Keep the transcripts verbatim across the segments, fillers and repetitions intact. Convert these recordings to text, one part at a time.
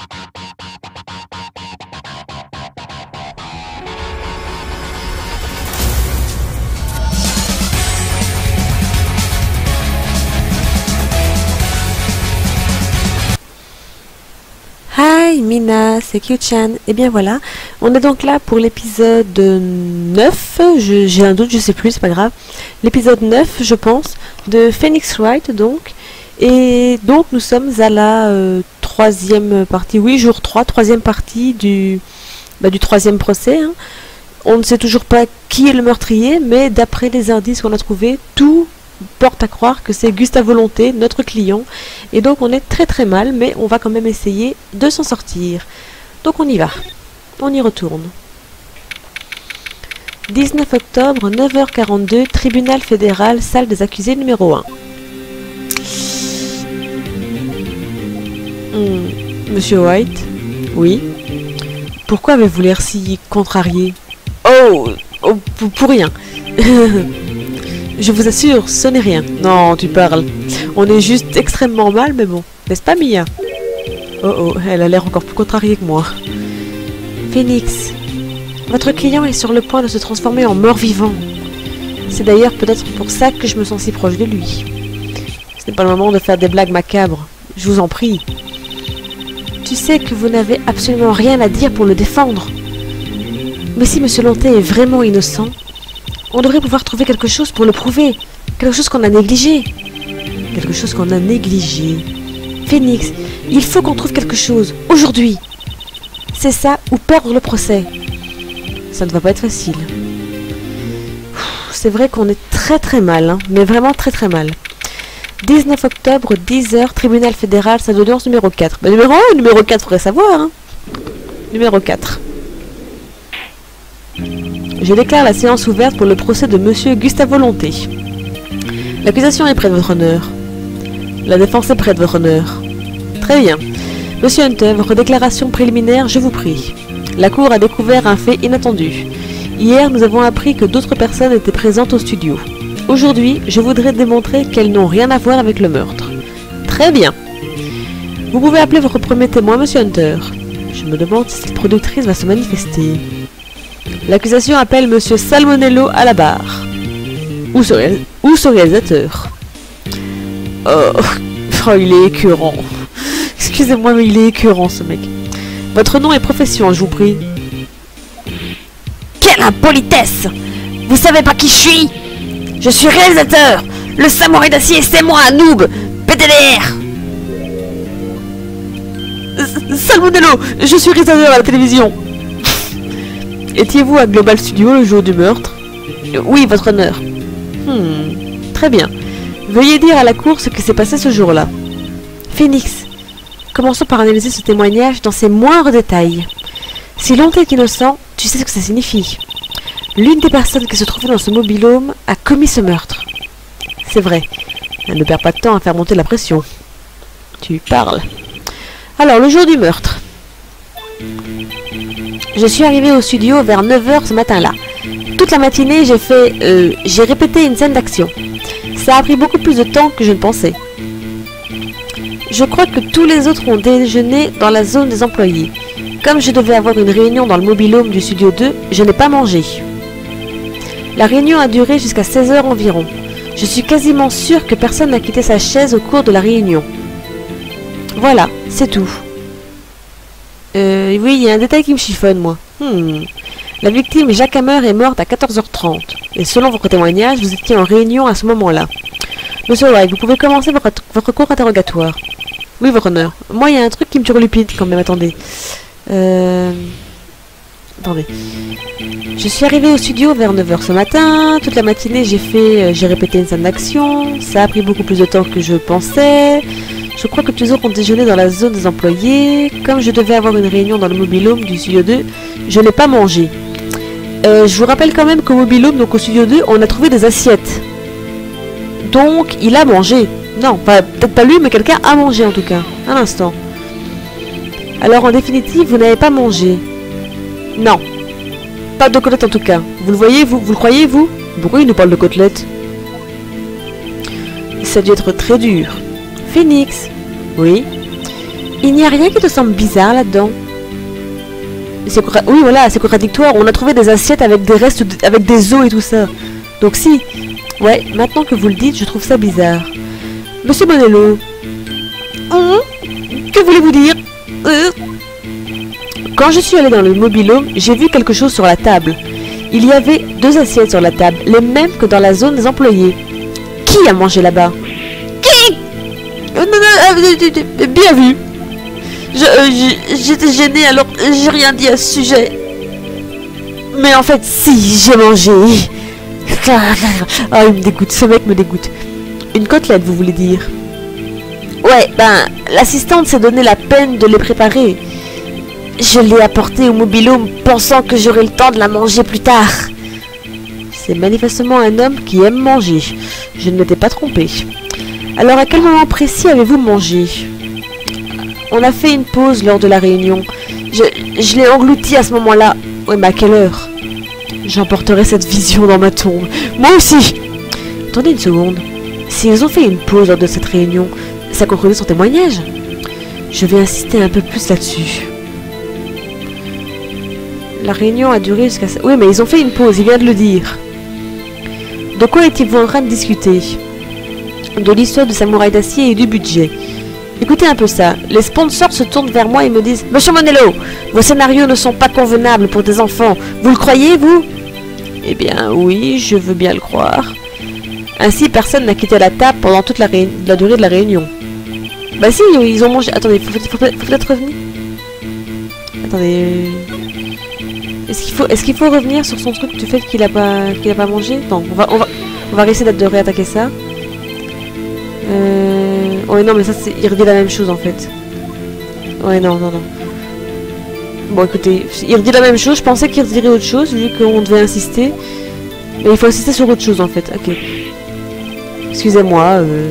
Hi Mina, c'est Kyu-chan. Et bien voilà, on est donc là pour l'épisode neuf, j'ai un doute, je sais plus, c'est pas grave. L'épisode neuf, je pense, de Phoenix Wright donc. Et donc nous sommes à la euh, troisième partie, oui, jour trois, troisième partie du, bah, du troisième procès. Hein. On ne sait toujours pas qui est le meurtrier, mais d'après les indices qu'on a trouvés, tout porte à croire que c'est Gustave Volonté, notre client, et donc on est très très mal, mais on va quand même essayer de s'en sortir. Donc on y va, on y retourne. dix-neuf octobre, neuf heures quarante-deux, tribunal fédéral, salle des accusés numéro un. Hmm, Monsieur White? Oui. Pourquoi avez-vous l'air si contrarié? Oh, oh pour, pour rien. Je vous assure, ce n'est rien. Non, tu parles. On est juste extrêmement mal, mais bon. N'est-ce pas, Mia? Oh oh, elle a l'air encore plus contrariée que moi. Phoenix, votre client est sur le point de se transformer en mort-vivant. C'est d'ailleurs peut-être pour ça que je me sens si proche de lui. Ce n'est pas le moment de faire des blagues macabres. Je vous en prie. Tu sais que vous n'avez absolument rien à dire pour le défendre. Mais si Monsieur Lanté est vraiment innocent, on devrait pouvoir trouver quelque chose pour le prouver. Quelque chose qu'on a négligé. Quelque chose qu'on a négligé. Phoenix, il faut qu'on trouve quelque chose. Aujourd'hui. C'est ça ou perdre le procès. Ça ne va pas être facile. C'est vrai qu'on est très très mal. Hein, mais vraiment très très mal. dix-neuf octobre, dix heures, tribunal fédéral, salle d'audience numéro quatre. Bah, numéro un ou numéro quatre, faudrait savoir. Hein. Numéro quatre. Je déclare la séance ouverte pour le procès de Monsieur Gustave Volonté. L'accusation est prête, votre honneur. La défense est prête, votre honneur. Très bien. Monsieur Hunter, votre déclaration préliminaire, je vous prie. La Cour a découvert un fait inattendu. Hier, nous avons appris que d'autres personnes étaient présentes au studio. Aujourd'hui, je voudrais démontrer qu'elles n'ont rien à voir avec le meurtre. Très bien. Vous pouvez appeler votre premier témoin, Monsieur Hunter. Je me demande si cette productrice va se manifester. L'accusation appelle Monsieur Salmonello à la barre. Ou ce, ré... Ou ce réalisateur. Oh, oh, il est écœurant. Excusez-moi, mais il est écœurant, ce mec. Votre nom et profession, je vous prie. Quelle impolitesse! Vous savez pas qui je suis? Je suis réalisateur. Le samouraï d'acier, c'est moi, noob. P D D R. Salmonello, je suis réalisateur à la télévision. Étiez-vous à Global Studio le jour du meurtre? Oui, votre honneur. Hmm, très bien. Veuillez dire à la cour ce qui s'est passé ce jour-là. Phoenix, commençons par analyser ce témoignage dans ses moindres détails. Si Lanté est innocent, tu sais ce que ça signifie. L'une des personnes qui se trouvait dans ce mobil-home a commis ce meurtre. C'est vrai. Elle ne perd pas de temps à faire monter la pression. Tu parles. Alors, le jour du meurtre. Je suis arrivée au studio vers neuf heures ce matin-là. Toute la matinée, j'ai fait... Euh, j'ai répété une scène d'action. Ça a pris beaucoup plus de temps que je ne pensais. Je crois que tous les autres ont déjeuné dans la zone des employés. Comme je devais avoir une réunion dans le mobil-home du studio deux, je n'ai pas mangé. La réunion a duré jusqu'à seize heures environ. Je suis quasiment sûre que personne n'a quitté sa chaise au cours de la réunion. Voilà, c'est tout. Euh, oui, il y a un détail qui me chiffonne, moi. Hmm. La victime Jacques Hammer est morte à quatorze heures trente. Et selon votre témoignage, vous étiez en réunion à ce moment-là. Monsieur White, vous pouvez commencer votre, votre cours interrogatoire. Oui, votre honneur. Moi, il y a un truc qui me turlupine quand même, attendez. Euh... Attendez. Je suis arrivée au studio vers neuf heures ce matin. Toute la matinée, j'ai fait... Euh, j'ai répété une scène d'action. Ça a pris beaucoup plus de temps que je pensais. Je crois que tous les autres ont déjeuné dans la zone des employés. Comme je devais avoir une réunion dans le mobil-home du studio deux, je n'ai pas mangé. Euh, je vous rappelle quand même qu'au mobil-home, donc au studio deux, on a trouvé des assiettes. Donc, il a mangé. Non, peut-être pas lui, mais quelqu'un a mangé en tout cas. Un instant. Alors, en définitive, vous n'avez pas mangé. Non. Pas de côtelettes en tout cas. Vous le voyez, vous Vous le croyez, vous? Pourquoi il nous parle de côtelettes? Ça a dû être très dur. Phoenix. Oui. Il n'y a rien qui te semble bizarre là-dedans? C'est oui, voilà, c'est contradictoire. On a trouvé des assiettes avec des restes, de... avec des os et tout ça. Donc si. Ouais, maintenant que vous le dites, je trouve ça bizarre. Monsieur Bonello. Hum, que voulez-vous dire? euh... Quand je suis allé dans le mobil-home, j'ai vu quelque chose sur la table. Il y avait deux assiettes sur la table, les mêmes que dans la zone des employés. Qui a mangé là-bas? Qui? euh, non, non, euh, Bien vu. J'étais euh, gênée, alors j'ai rien dit à ce sujet. Mais en fait, si, j'ai mangé. Ah, il me dégoûte, ce mec me dégoûte. Une côtelette, vous voulez dire? Ouais, ben, l'assistante s'est donné la peine de les préparer. Je l'ai apportée au mobil-home pensant que j'aurais le temps de la manger plus tard. C'est manifestement un homme qui aime manger. Je ne m'étais pas trompée. Alors, à quel moment précis avez-vous mangé? On a fait une pause lors de la réunion. Je, je l'ai englouti à ce moment-là. Ouais, mais à quelle heure? J'emporterai cette vision dans ma tombe. Moi aussi! Attendez une seconde. S'ils ont fait une pause lors de cette réunion, ça contredit son témoignage. Je vais insister un peu plus là-dessus. La réunion a duré jusqu'à... Oui, mais ils ont fait une pause, il vient de le dire. De quoi étiez-vous en train de discuter? De l'histoire du samouraï d'acier et du budget. Écoutez un peu ça. Les sponsors se tournent vers moi et me disent « Monsieur Bonello, vos scénarios ne sont pas convenables pour des enfants. Vous le croyez, vous ?» Eh bien, oui, je veux bien le croire. Ainsi, personne n'a quitté la table pendant toute la, la durée de la réunion. Bah si, ils ont mangé... Attendez, faut, faut, faut, faut peut-être revenir. Attendez... Est-ce qu'il faut, est-ce qu'il faut revenir sur son truc du fait qu'il a pas, qu'il a pas mangé? Non, on va, on va, on va essayer de réattaquer ça. Euh... Ouais, non, mais ça, c'est, il redit la même chose en fait. Ouais, non, non, non. Bon, écoutez, il redit la même chose. Je pensais qu'il redirait autre chose vu qu'on devait insister. Mais il faut insister sur autre chose en fait. Ok. Excusez-moi. Euh...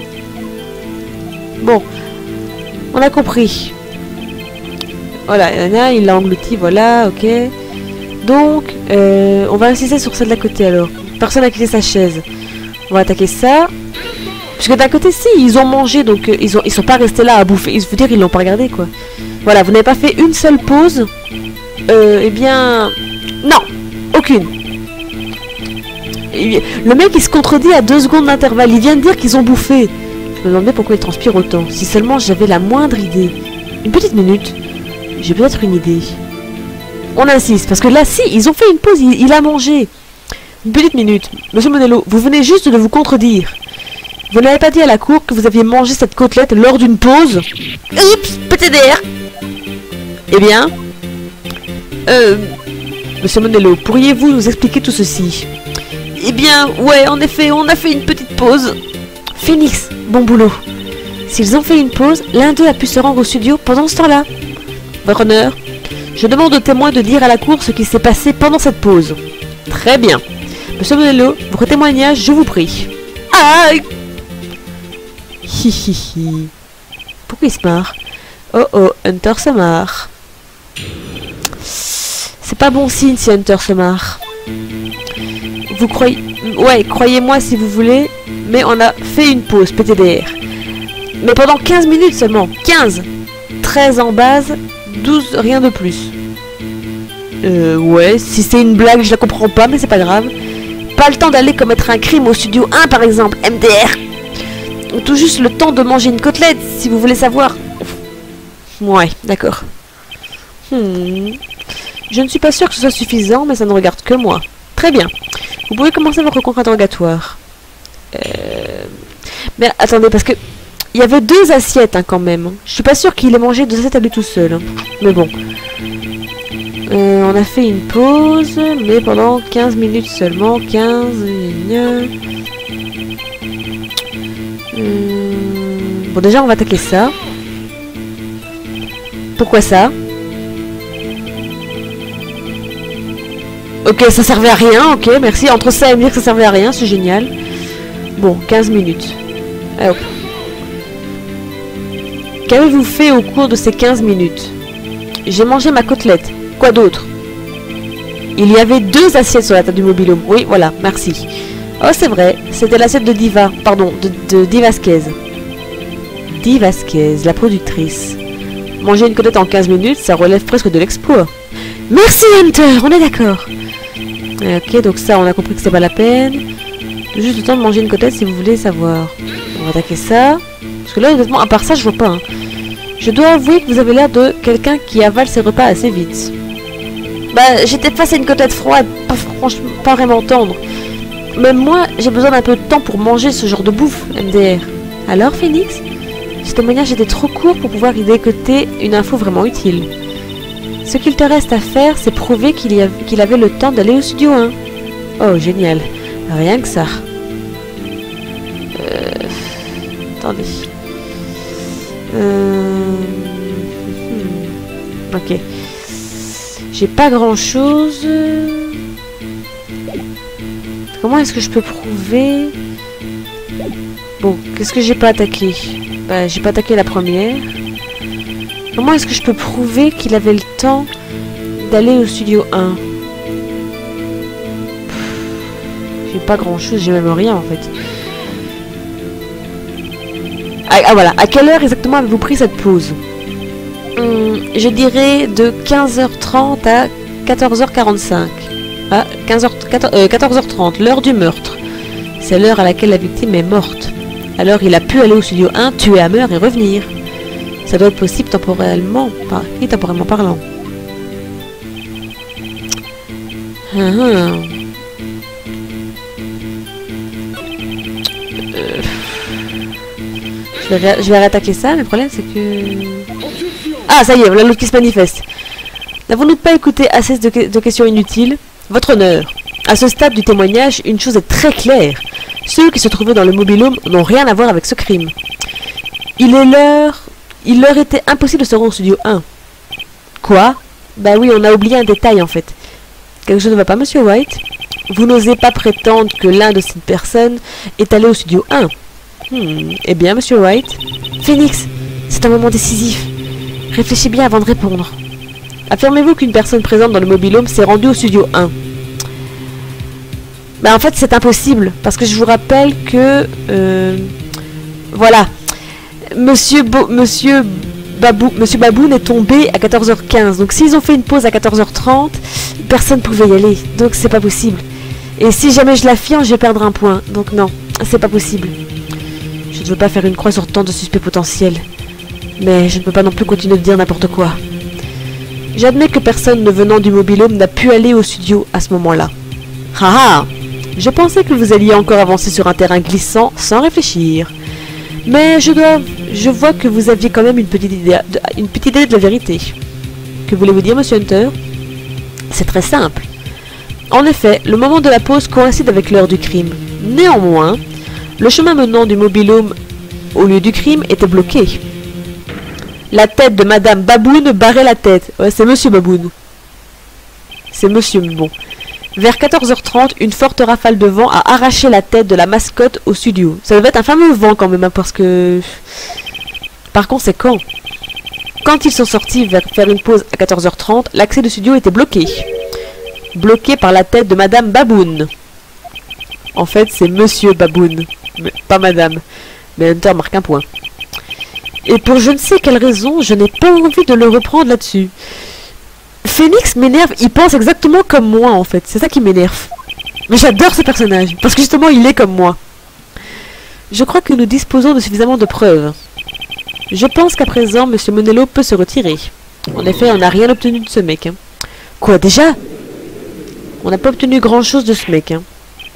Bon, on a compris. Voilà, Anna, il l'a englouti, voilà, ok. Donc, euh, on va insister sur celle de la côté alors. Personne n'a quitté sa chaise. On va attaquer ça. Parce que d'un côté, si, ils ont mangé, donc euh, ils, ont, ils sont pas restés là à bouffer. Je veux dire, ils l'ont pas regardé, quoi. Voilà, vous n'avez pas fait une seule pause. Euh, eh bien... Non, aucune. Et, le mec, il se contredit à deux secondes d'intervalle. Il vient de dire qu'ils ont bouffé. Je me demandais pourquoi il transpire autant. Si seulement j'avais la moindre idée. Une petite minute. J'ai peut-être une idée. On insiste, parce que là, si, ils ont fait une pause, il, il a mangé. Une petite minute. Monsieur Bonello, vous venez juste de vous contredire. Vous n'avez pas dit à la cour que vous aviez mangé cette côtelette lors d'une pause? Oups, petit D R. Eh bien... Euh... Monsieur Bonello, pourriez-vous nous expliquer tout ceci? Eh bien, ouais, en effet, on a fait une petite pause. Phoenix, bon boulot. S'ils ont fait une pause, l'un d'eux a pu se rendre au studio pendant ce temps-là. Votre honneur, je demande aux témoins de dire à la cour ce qui s'est passé pendant cette pause. Très bien. Monsieur Bonello, votre témoignage, je vous prie. Ah! Hi hi hi. Pourquoi il se marre? Oh oh, Hunter se marre. C'est pas bon signe si Hunter se marre. Vous croyez... Ouais, croyez-moi si vous voulez, mais on a fait une pause, P T D R. Mais pendant quinze minutes seulement. quinze. treize en base, douze, rien de plus. Euh, ouais, si c'est une blague, je la comprends pas, mais c'est pas grave. Pas le temps d'aller commettre un crime au studio un, par exemple, M D R. Ou tout juste le temps de manger une côtelette, si vous voulez savoir. Ouais, d'accord. Hmm. Je ne suis pas sûre que ce soit suffisant, mais ça ne regarde que moi. Très bien. Vous pouvez commencer votre contre-interrogatoire. Euh... Mais attendez, parce que... Il y avait deux assiettes, hein, quand même. Je suis pas sûre qu'il ait mangé deux assiettes à lui tout seul. Hein. Mais bon. Euh, on a fait une pause, mais pendant quinze minutes seulement. quinze... Euh... Bon, déjà, on va attaquer ça. Pourquoi ça? Ok, ça servait à rien, ok, merci. Entre ça et me dire que ça servait à rien, c'est génial. Bon, quinze minutes. Allez, hop. Qu'avez-vous fait au cours de ces quinze minutes? J'ai mangé ma côtelette. Quoi d'autre? Il y avait deux assiettes sur la table du mobil-home. Oui, voilà, merci. Oh, c'est vrai, c'était l'assiette de Diva. Pardon, de, de Di Vasquez. Di Vasquez, la productrice. Manger une côtelette en quinze minutes, ça relève presque de l'exploit. Merci Hunter, on est d'accord. Ok, donc ça, on a compris que c'est pas la peine. Juste le temps de manger une côtelette si vous voulez savoir. On va attaquer ça. Parce que là, honnêtement, à part ça, je vois pas. Hein. Je dois avouer que vous avez l'air de quelqu'un qui avale ses repas assez vite. Bah, j'étais face à une côtelette froide, pas, franchement, pas vraiment tendre. Même moi, j'ai besoin d'un peu de temps pour manger ce genre de bouffe, M D R. Alors, Phoenix? Ce témoignage était trop court pour pouvoir y décoter une info vraiment utile. Ce qu'il te reste à faire, c'est prouver qu'il av qu'il avait le temps d'aller au studio un. Oh, génial. Rien que ça. Euh... Attendez. Euh... Hmm. Ok. J'ai pas grand chose. Comment est-ce que je peux prouver? Bon, qu'est-ce que j'ai pas attaqué? Bah, j'ai pas attaqué la première. Comment est-ce que je peux prouver qu'il avait le temps d'aller au studio un? J'ai pas grand chose, j'ai même rien en fait. Ah, ah voilà, à quelle heure exactement avez-vous pris cette pause? hum, Je dirais de quinze heures trente à quatorze heures quarante-cinq. Ah, quinze heures, quatorze heures trente, l'heure du meurtre. C'est l'heure à laquelle la victime est morte. Alors il a pu aller au studio un, tuer Hammer et revenir. Ça doit être possible temporellement, par... et temporairement parlant. Hum, hum. Euh... Je, vais je vais réattaquer ça, mais le problème c'est que... Ah, ça y est, voilà l'autre qui se manifeste. N'avons-nous pas écouté assez de, que de questions inutiles? Votre honneur. À ce stade du témoignage, une chose est très claire. Ceux qui se trouvaient dans le mobil-home n'ont rien à voir avec ce crime. Il est l'heure... Il leur était impossible de se rendre au studio un. Quoi? Bah oui, on a oublié un détail en fait. Quelque chose ne va pas, monsieur White? Vous n'osez pas prétendre que l'un de ces personnes est allé au studio un. Hmm. Eh bien, monsieur White? Phoenix, c'est un moment décisif. Réfléchissez bien avant de répondre. Affirmez-vous qu'une personne présente dans le mobil-home s'est rendue au studio un? Bah en fait, c'est impossible, parce que je vous rappelle que... Euh, voilà. Monsieur, Bo Monsieur, Babou Monsieur Baboun est tombé à quatorze heures quinze. Donc s'ils ont fait une pause à quatorze heures trente, personne ne pouvait y aller. Donc c'est pas possible. Et si jamais je l'affirme, je vais perdre un point. Donc non, c'est pas possible. Je ne veux pas faire une croix sur tant de suspects potentiels. Mais je ne peux pas non plus continuer de dire n'importe quoi. J'admets que personne ne venant du mobil-home n'a pu aller au studio à ce moment-là. Haha! Je pensais que vous alliez encore avancer sur un terrain glissant sans réfléchir. Mais je dois... Je vois que vous aviez quand même une petite idée de, une petite idée de la vérité. Que voulez-vous dire, monsieur Hunter? C'est très simple. En effet, le moment de la pause coïncide avec l'heure du crime. Néanmoins, le chemin menant du mobil-home au lieu du crime était bloqué. La tête de Madame Baboun barrait la tête. Ouais, c'est Monsieur Baboun. C'est Monsieur, bon. Vers quatorze heures trente, une forte rafale de vent a arraché la tête de la mascotte au studio. Ça devait être un fameux vent quand même, hein, parce que... Par conséquent, quand ils sont sortis vers faire une pause à quatorze heures trente, l'accès du studio était bloqué. Bloqué par la tête de Madame Baboun. En fait, c'est Monsieur Baboun, mais pas Madame. Mais Hunter marque un point. Et pour je ne sais quelle raison, je n'ai pas envie de le reprendre là-dessus. Phoenix m'énerve, il pense exactement comme moi en fait, c'est ça qui m'énerve. Mais j'adore ce personnage, parce que justement il est comme moi. Je crois que nous disposons de suffisamment de preuves. Je pense qu'à présent, Monsieur Monello peut se retirer. En effet, on n'a rien obtenu de ce mec. Hein. Quoi, déjà? On n'a pas obtenu grand-chose de ce mec. Hein.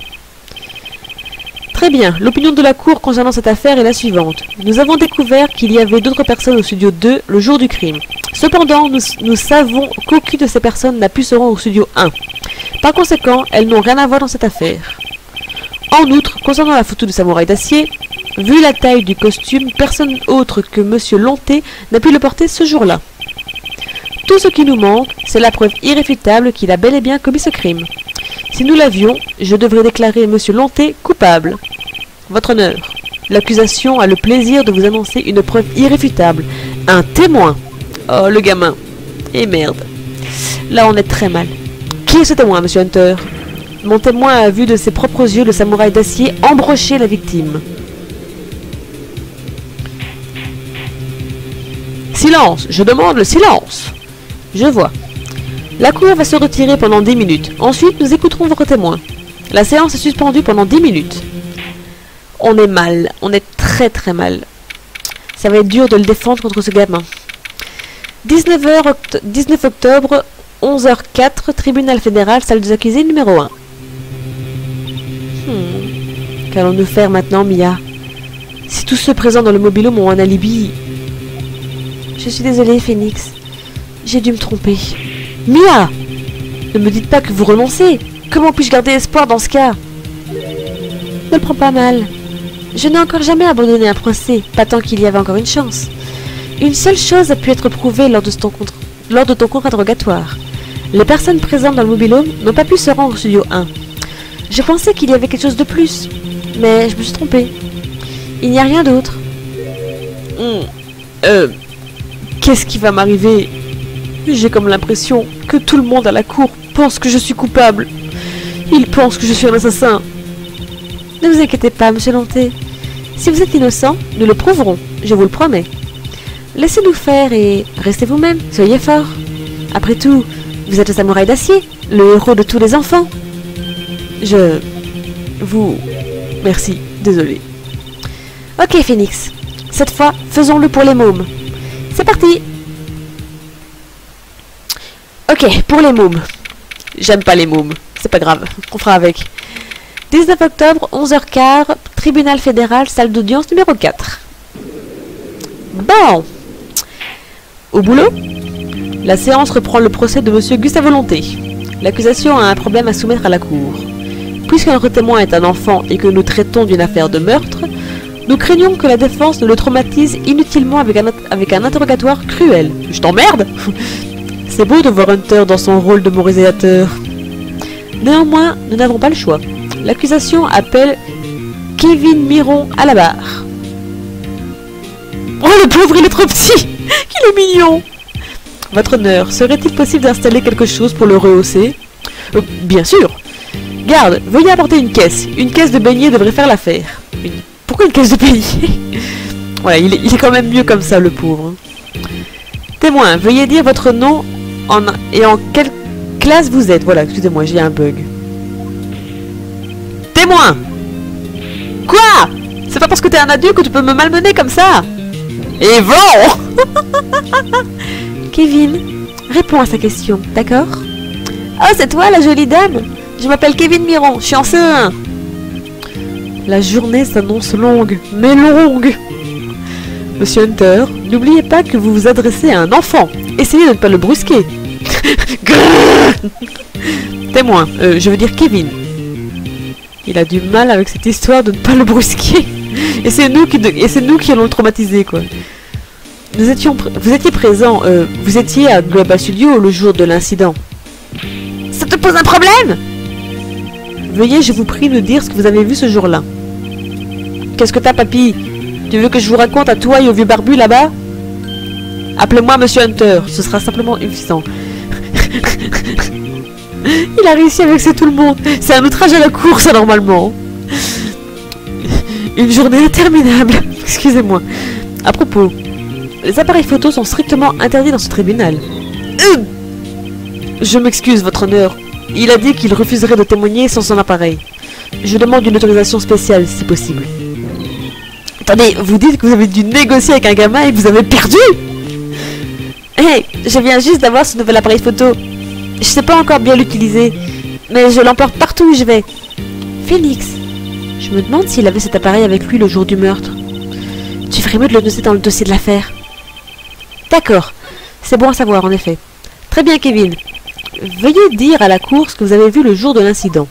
Très bien, l'opinion de la Cour concernant cette affaire est la suivante. Nous avons découvert qu'il y avait d'autres personnes au studio deux le jour du crime. Cependant, nous, nous savons qu'aucune de ces personnes n'a pu se rendre au studio un. Par conséquent, elles n'ont rien à voir dans cette affaire. En outre, concernant la photo du samouraï d'acier, vu la taille du costume, personne autre que Monsieur Lonté n'a pu le porter ce jour-là. Tout ce qui nous manque, c'est la preuve irréfutable qu'il a bel et bien commis ce crime. Si nous l'avions, je devrais déclarer Monsieur Lonté coupable. Votre honneur, l'accusation a le plaisir de vous annoncer une preuve irréfutable. Un témoin. Oh, le gamin. Et merde. Là, on est très mal. Qui est ce témoin, Monsieur Hunter? Mon témoin a vu de ses propres yeux le samouraï d'acier embrocher la victime. Silence! Je demande le silence! Je vois. La cour va se retirer pendant dix minutes. Ensuite, nous écouterons votre témoin. La séance est suspendue pendant dix minutes. On est mal. On est très très mal. Ça va être dur de le défendre contre ce gamin. dix-neuf heures, oct dix-neuf octobre, onze heures quatre, tribunal fédéral, salle des accusés numéro un. Hmm. Qu'allons-nous faire maintenant, Mia? Si tous ceux présents dans le mobil-home ont un alibi... Je suis désolée, Phoenix. J'ai dû me tromper. Mia! Ne me dites pas que vous renoncez. Comment puis-je garder espoir dans ce cas? Ne le prends pas mal. Je n'ai encore jamais abandonné un procès, pas tant qu'il y avait encore une chance. Une seule chose a pu être prouvée lors de ton, contre... lors de ton contre-interrogatoire. Les personnes présentes dans le mobil-home n'ont pas pu se rendre au studio un. Je pensais qu'il y avait quelque chose de plus, mais je me suis trompée. Il n'y a rien d'autre. Hmm. Euh... Qu'est-ce qui va m'arriver? J'ai comme l'impression que tout le monde à la cour pense que je suis coupable. Ils pensent que je suis un assassin. Ne vous inquiétez pas, monsieur Lanté. Si vous êtes innocent, nous le prouverons, je vous le promets. Laissez-nous faire et restez vous-même, soyez fort. Après tout, vous êtes le samouraï d'acier, le héros de tous les enfants. Je... vous... Merci, désolé. Ok, Phoenix. Cette fois, faisons-le pour les mômes. C'est parti. Ok, pour les mômes. J'aime pas les mômes. C'est pas grave, on fera avec. dix-neuf octobre, onze heures quinze, tribunal fédéral, salle d'audience numéro quatre. Bon. Au boulot. La séance reprend le procès de monsieur Gustave Lanté. L'accusation a un problème à soumettre à la cour. Puisque notre témoin est un enfant et que nous traitons d'une affaire de meurtre, nous craignons que la défense ne le traumatise inutilement avec un, avec un interrogatoire cruel. Je t'emmerde. C'est beau de voir Hunter dans son rôle de moralisateur. Néanmoins, nous n'avons pas le choix. L'accusation appelle Kevin Miron à la barre. Oh, le pauvre, il est trop petit. Qu'il est mignon. Votre honneur, serait-il possible d'installer quelque chose pour le rehausser? euh, Bien sûr. Garde, veuillez apporter une caisse. Une caisse de beignets devrait faire l'affaire. Une... Pourquoi une caisse de beignets? Voilà, il est, il est quand même mieux comme ça, le pauvre. Témoin, veuillez dire votre nom en, et en quelle classe vous êtes. Voilà, excusez-moi, j'ai un bug. Témoin! Quoi? C'est pas parce que t'es un adulte que tu peux me malmener comme ça? Et bon! Kevin, réponds à sa question, d'accord? Oh, c'est toi la jolie dame? Je m'appelle Kevin Miron, je suis en C E un. La journée s'annonce longue, mais longue. Monsieur Hunter, n'oubliez pas que vous vous adressez à un enfant. Essayez de ne pas le brusquer. Témoin, euh, je veux dire Kevin. Il a du mal avec cette histoire de ne pas le brusquer. Et c'est nous qui, de... et c'est nous qui allons le traumatiser, quoi. Nous étions, pr... vous étiez présent, euh, vous étiez à Global Studio le jour de l'incident. Ça te pose un problème? Veuillez, je vous prie, nous dire ce que vous avez vu ce jour-là. Qu'est-ce que t'as, papy? Tu veux que je vous raconte à toi et au vieux barbu là-bas? Appelez-moi Monsieur Hunter, ce sera simplement suffisant. Il a réussi à vexer tout le monde. C'est un outrage à la cour, ça, normalement. Une journée interminable. Excusez-moi. À propos, les appareils photos sont strictement interdits dans ce tribunal. Euh je m'excuse, votre honneur. Il a dit qu'il refuserait de témoigner sans son appareil. Je demande une autorisation spéciale, si possible. Attendez, vous dites que vous avez dû négocier avec un gamin et que vous avez perdu? Hé, hey, je viens juste d'avoir ce nouvel appareil photo. Je sais pas encore bien l'utiliser, mais je l'emporte partout où je vais. Phoenix, je me demande s'il avait cet appareil avec lui le jour du meurtre. Tu ferais mieux de le noter dans le dossier de l'affaire. D'accord, c'est bon à savoir en effet. Très bien, Kevin. Veuillez dire à la cour ce que vous avez vu le jour de l'incident.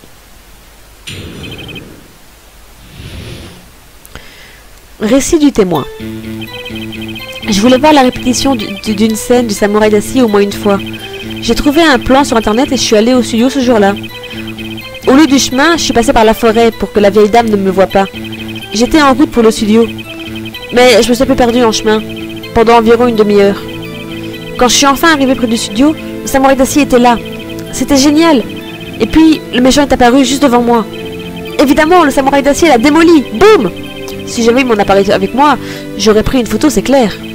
Récit du témoin. Je voulais voir la répétition d'une scène du samouraï d'acier au moins une fois. J'ai trouvé un plan sur internet et je suis allée au studio ce jour-là. Au lieu du chemin, je suis passée par la forêt pour que la vieille dame ne me voie pas. J'étais en route pour le studio. Mais je me suis un peu perdue en chemin, pendant environ une demi-heure. Quand je suis enfin arrivée près du studio, le samouraï d'acier était là. C'était génial. Et puis, le méchant est apparu juste devant moi. Évidemment, le samouraï d'acier l'a démoli. Boum! Si j'avais eu mon appareil avec moi, j'aurais pris une photo, c'est clair.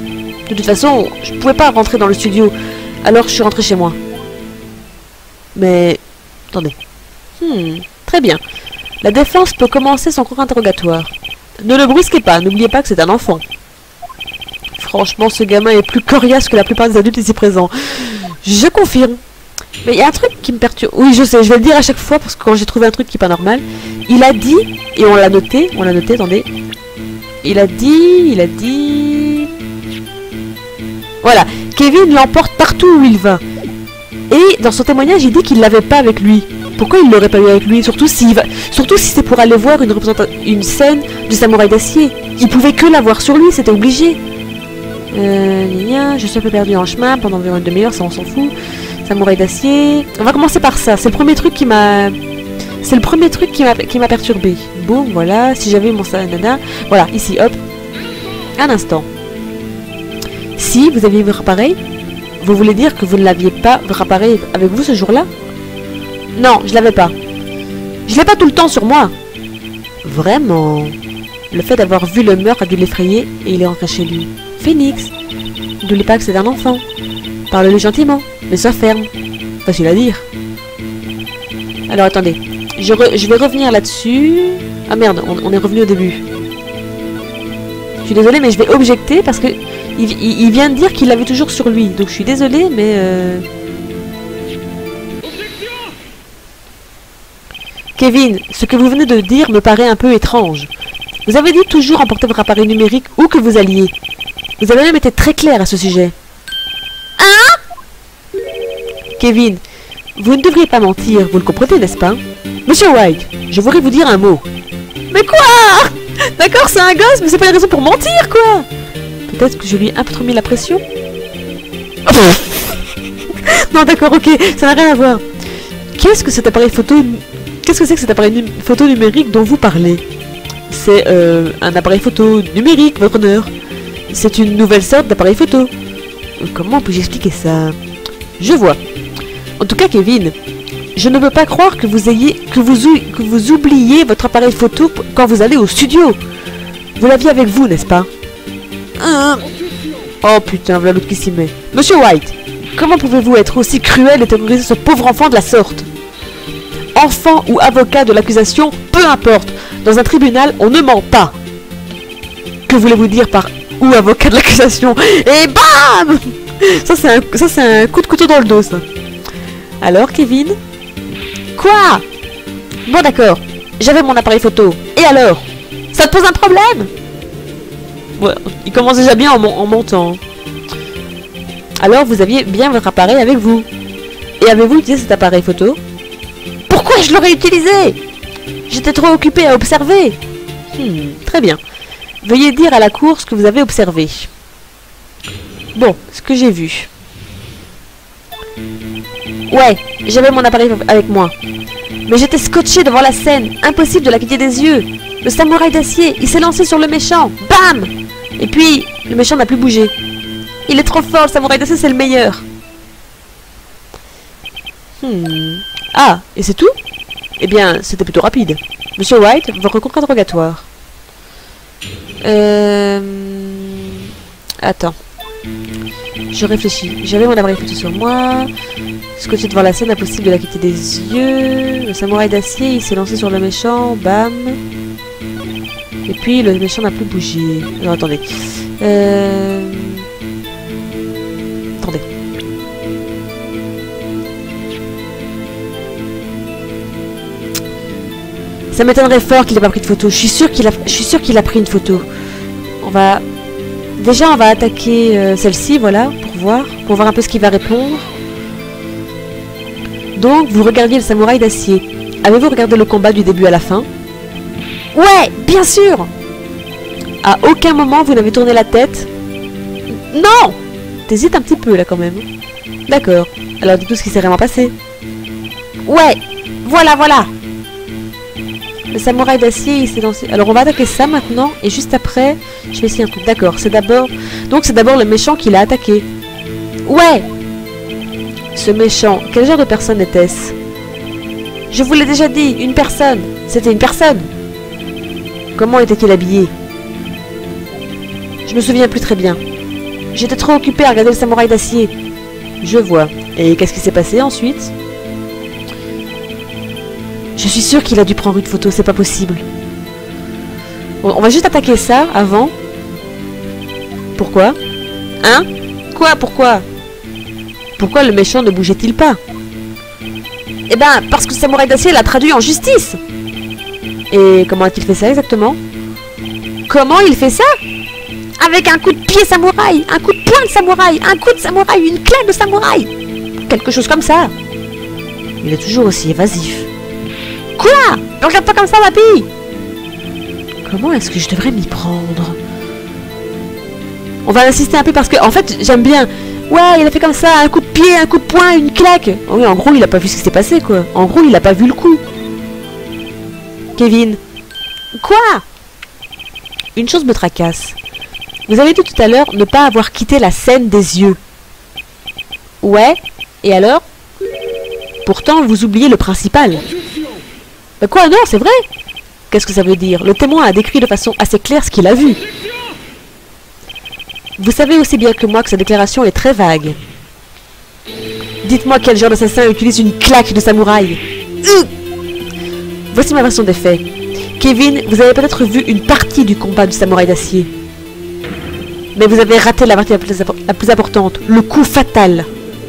De toute façon, je pouvais pas rentrer dans le studio, alors je suis rentrée chez moi. Mais... Attendez. Hmm, très bien. La défense peut commencer son cours interrogatoire. Ne le brusquez pas, n'oubliez pas que c'est un enfant. Franchement, ce gamin est plus coriace que la plupart des adultes ici présents. Je confirme. Mais il y a un truc qui me perturbe. Oui, je sais, je vais le dire à chaque fois, parce que quand j'ai trouvé un truc qui n'est pas normal, il a dit, et on l'a noté, on l'a noté, attendez. Il a dit, il a dit... Voilà, Kevin l'emporte partout où il va. Et dans son témoignage, il dit qu'il l'avait pas avec lui. Pourquoi il l'aurait pas eu avec lui? Surtout s'il va... Surtout si c'est pour aller voir une représentation, une scène du samouraï d'acier. Il pouvait que l'avoir sur lui, c'était obligé. Euh, je suis un peu perdu en chemin pendant environ une demi-heure, ça on s'en fout. Samouraï d'acier. On va commencer par ça. C'est le premier truc qui m'a... C'est le premier truc qui m'a qui m'a perturbé. Bon, voilà. Si j'avais mon nana. Voilà, ici, hop. Un instant. Si vous aviez votre appareil, vous voulez dire que vous ne l'aviez pas, votre appareil, avec vous ce jour-là? Non, je l'avais pas. Je l'ai pas tout le temps sur moi. Vraiment. Le fait d'avoir vu le meurtre a dû l'effrayer et il est rentré chez lui. Phoenix, n'oublie pas que c'est un enfant. Parle-lui gentiment, mais sois ferme. Facile à dire. Alors attendez, je, re je vais revenir là-dessus. Ah merde, on, on est revenu au début. Je suis désolée, mais je vais objecter parce que il, il, il vient de dire qu'il l'avait toujours sur lui. Donc je suis désolée, mais... Euh... Kevin, ce que vous venez de dire me paraît un peu étrange. Vous avez dit toujours emporter votre appareil numérique où que vous alliez. Vous avez même été très clair à ce sujet. Hein? Kevin, vous ne devriez pas mentir, vous le comprenez, n'est-ce pas? Monsieur White, je voudrais vous dire un mot. Mais quoi? D'accord, c'est un gosse, mais c'est pas une raison pour mentir, quoi. Peut-être que je lui ai un peu trop mis la pression. Non, d'accord, ok, ça n'a rien à voir. Qu'est-ce que cet appareil photo... Qu'est-ce que c'est que cet appareil num... photo numérique dont vous parlez? C'est euh, un appareil photo numérique, votre honneur. C'est une nouvelle sorte d'appareil photo. Comment puis-je expliquer ça? Je vois. En tout cas, Kevin, je ne peux pas croire que vous ayez que vous, que vous oubliez votre appareil photo quand vous allez au studio. Vous l'aviez avec vous, n'est-ce pas? euh... Oh putain, voilà l'autre qui s'y met. Monsieur White, comment pouvez-vous être aussi cruel et terroriser ce pauvre enfant de la sorte? Enfant ou avocat de l'accusation, peu importe. Dans un tribunal, on ne ment pas. Que voulez-vous dire par ou avocat de l'accusation? Et bam! Ça c'est un, ça c'est un coup de couteau dans le dos, ça. Alors, Kevin? Quoi? Bon, d'accord. J'avais mon appareil photo. Et alors? Ça te pose un problème? Ouais, il commence déjà bien en, mon en montant. Alors, vous aviez bien votre appareil avec vous. Et avez-vous utilisé cet appareil photo? Pourquoi je l'aurais utilisé? J'étais trop occupée à observer. Hmm, très bien. Veuillez dire à la cour ce que vous avez observé. Bon, ce que j'ai vu. Ouais, j'avais mon appareil avec moi. Mais j'étais scotché devant la scène. Impossible de la quitter des yeux. Le samouraï d'acier, il s'est lancé sur le méchant. Bam! Et puis, le méchant n'a plus bougé. Il est trop fort, le samouraï d'acier, c'est le meilleur. Hmm... Ah, et c'est tout? Eh bien, c'était plutôt rapide. Monsieur White, votre contre interrogatoire. Euh... Attends. Je réfléchis. J'avais mon appareil photo sur moi. Scotché devant la scène, impossible de la quitter des yeux. Le samouraï d'acier, il s'est lancé sur le méchant. Bam. Et puis, le méchant n'a plus bougé. Non, attendez. Euh... Attendez. Ça m'étonnerait fort qu'il n'ait pas pris de photo. Je suis sûre qu'il a, je suis sûre qu'il a pris une photo. On va... Déjà, on va attaquer euh, celle-ci, voilà, pour voir. Pour voir un peu ce qu'il va répondre. Donc, vous regardiez le samouraï d'acier. Avez-vous regardé le combat du début à la fin? Ouais, bien sûr! À aucun moment, vous n'avez tourné la tête? Non! T'hésites un petit peu, là, quand même. D'accord. Alors, dis-nous ce qui s'est vraiment passé. Ouais! Voilà, voilà! Le samouraï d'acier, il s'est lancé... Alors, on va attaquer ça maintenant, et juste après, je vais essayer un truc. D'accord, c'est d'abord... Donc, c'est d'abord le méchant qui l'a attaqué. Ouais! Ce méchant, quel genre de personne était-ce? Je vous l'ai déjà dit, une personne. C'était une personne. Comment était-il habillé? Je me souviens plus très bien. J'étais trop occupée à regarder le samouraï d'acier. Je vois. Et qu'est-ce qui s'est passé ensuite? Je suis sûre qu'il a dû prendre une photo, c'est pas possible. Bon, on va juste attaquer ça avant. Pourquoi? Hein? Quoi? Pourquoi? Pourquoi le méchant ne bougeait-il pas? Eh ben, parce que le samouraï d'acier l'a traduit en justice. Et comment a-t-il fait ça exactement? Comment il fait ça? Avec un coup de pied samouraï, un coup de poing de samouraï, un coup de samouraï, une claque de samouraï. Quelque chose comme ça. Il est toujours aussi évasif. Quoi? Ne regarde pas comme ça, papy. Comment est-ce que je devrais m'y prendre? On va insister un peu parce que, en fait, j'aime bien. Ouais, il a fait comme ça, un coup de pied, un coup de poing, une claque. Oui, en gros, il a pas vu ce qui s'est passé, quoi. En gros, il a pas vu le coup. Kevin. Quoi? Une chose me tracasse. Vous avez dit tout à l'heure ne pas avoir quitté la scène des yeux. Ouais, et alors? Pourtant, vous oubliez le principal. Bah quoi, non, c'est vrai. Qu'est-ce que ça veut dire? Le témoin a décrit de façon assez claire ce qu'il a vu. Vous savez aussi bien que moi que sa déclaration est très vague. Dites-moi quel genre d'assassin utilise une claque de samouraï. euh Voici ma version des faits. Kevin, vous avez peut-être vu une partie du combat du samouraï d'acier. Mais vous avez raté la partie la plus, la plus importante, le coup fatal.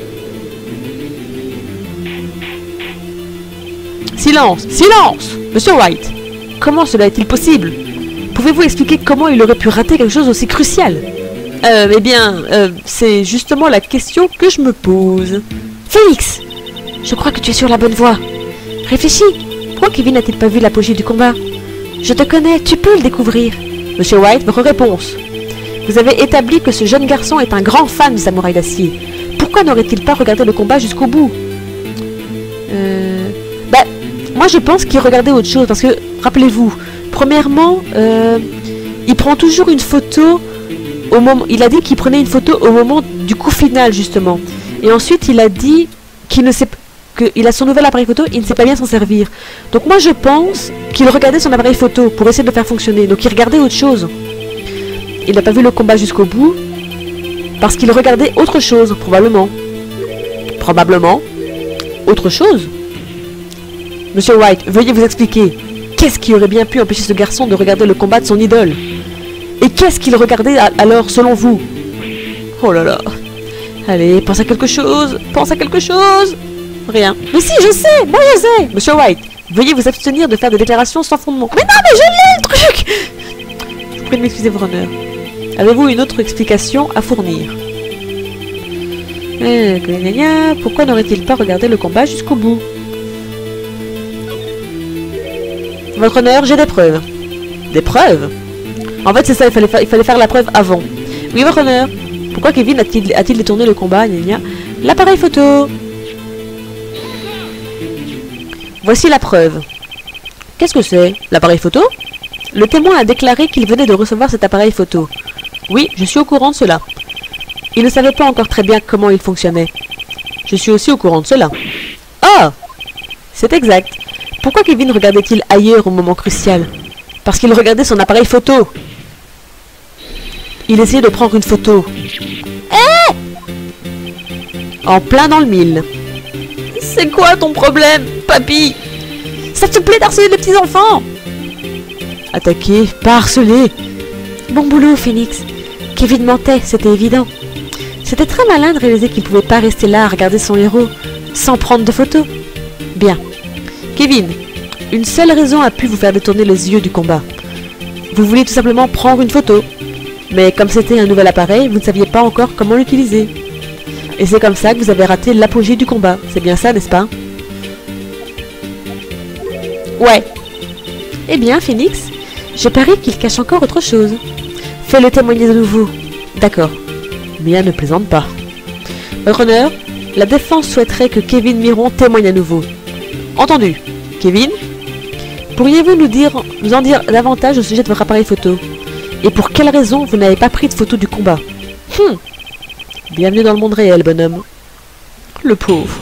Silence, silence! Monsieur White, comment cela est-il possible? Pouvez-vous expliquer comment il aurait pu rater quelque chose aussi crucial? Euh, eh bien, euh, c'est justement la question que je me pose. Félix, je crois que tu es sur la bonne voie. Réfléchis, pourquoi Kevin n'a-t-il pas vu l'apogée du combat? Je te connais, tu peux le découvrir. Monsieur White, votre réponse. Vous avez établi que ce jeune garçon est un grand fan du samouraï d'acier. Pourquoi n'aurait-il pas regardé le combat jusqu'au bout? Euh... Bah, moi je pense qu'il regardait autre chose, parce que, rappelez-vous, premièrement, euh, il prend toujours une photo au moment... Il a dit qu'il prenait une photo au moment du coup final, justement. Et ensuite, il a dit qu'il ne sait qu'il a son nouvel appareil photo, il ne sait pas bien s'en servir. Donc moi je pense qu'il regardait son appareil photo pour essayer de le faire fonctionner. Donc il regardait autre chose. Il n'a pas vu le combat jusqu'au bout parce qu'il regardait autre chose, probablement. Probablement. Autre chose. Monsieur White, veuillez vous expliquer. Qu'est-ce qui aurait bien pu empêcher ce garçon de regarder le combat de son idole? Et qu'est-ce qu'il regardait alors, selon vous? Oh là là. Allez, pense à quelque chose. Pense à quelque chose. Rien. Mais si, je sais. Moi, je sais. Monsieur White, veuillez vous abstenir de faire des déclarations sans fondement. Mais non, mais je l'ai, le truc. Je vous prie de m'excuser, votre honneur. Avez-vous une autre explication à fournir? euh, Pourquoi n'aurait-il pas regardé le combat jusqu'au bout? Votre honneur, j'ai des preuves. Des preuves? En fait, c'est ça, il fallait, fa il fallait faire la preuve avant. Oui, votre honneur. Pourquoi Kevin a-t-il a-t-il détourné le combat? L'appareil photo. Voici la preuve. Qu'est-ce que c'est? L'appareil photo? Le témoin a déclaré qu'il venait de recevoir cet appareil photo. Oui, je suis au courant de cela. Il ne savait pas encore très bien comment il fonctionnait. Je suis aussi au courant de cela. Ah! C'est exact. Pourquoi Kevin regardait-il ailleurs au moment crucial? Parce qu'il regardait son appareil photo. Il essayait de prendre une photo. Eh! En plein dans le mille. C'est quoi ton problème, papy? Ça te plaît d'harceler les petits enfants? Attaquer, pas harceler. Bon boulot, Phoenix. Kevin mentait, c'était évident. C'était très malin de réaliser qu'il ne pouvait pas rester là à regarder son héros, sans prendre de photos. Bien. Kevin, une seule raison a pu vous faire détourner les yeux du combat. Vous vouliez tout simplement prendre une photo. Mais comme c'était un nouvel appareil, vous ne saviez pas encore comment l'utiliser. Et c'est comme ça que vous avez raté l'apogée du combat. C'est bien ça, n'est-ce pas? Ouais. Eh bien, Phoenix, je parie qu'il cache encore autre chose. Fais-le témoigner de nouveau. D'accord. Mia ne plaisante pas. Votre honneur, la défense souhaiterait que Kevin Miron témoigne à nouveau. Entendu. Kevin, pourriez-vous nous dire, nous en dire davantage au sujet de votre appareil photo? Et pour quelle raison vous n'avez pas pris de photo du combat? Hum. Bienvenue dans le monde réel, bonhomme. Le pauvre.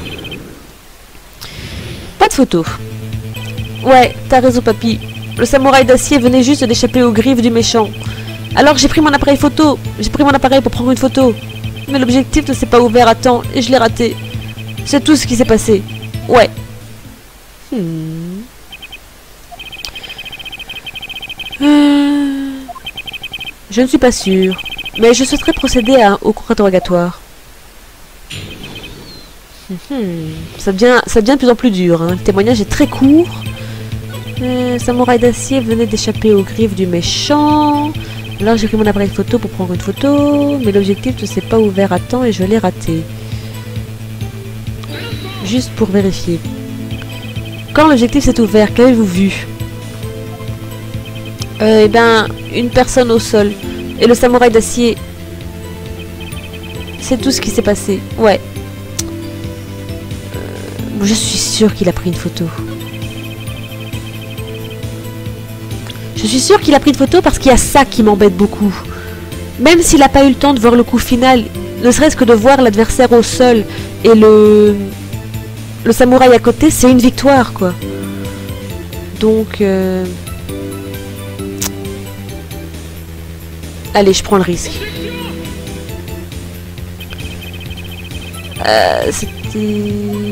Pas de photo. Ouais, t'as raison, papy. Le samouraï d'acier venait juste d'échapper aux griffes du méchant. Alors j'ai pris mon appareil photo. J'ai pris mon appareil pour prendre une photo. Mais l'objectif ne s'est pas ouvert à temps et je l'ai raté. C'est tout ce qui s'est passé. Ouais. Hmm. Euh... Je ne suis pas sûre. Mais je souhaiterais procéder à un, au cours interrogatoire. Hmm. Ça devient, ça devient de plus en plus dur. Hein. Le témoignage est très court. Euh, Samouraï d'acier venait d'échapper aux griffes du méchant. Alors j'ai pris mon appareil photo pour prendre une photo, mais l'objectif ne s'est pas ouvert à temps et je l'ai raté. Juste pour vérifier. Quand l'objectif s'est ouvert, qu'avez-vous vu? Euh, eh ben, une personne au sol. Et le samouraï d'acier. C'est tout ce qui s'est passé. Ouais. Euh, je suis sûre qu'il a pris une photo. Je suis sûre qu'il a pris une photo parce qu'il y a ça qui m'embête beaucoup. Même s'il n'a pas eu le temps de voir le coup final, ne serait-ce que de voir l'adversaire au sol et le... le samouraï à côté, c'est une victoire, quoi. Donc... Euh... Allez, je prends le risque. Euh, c'était...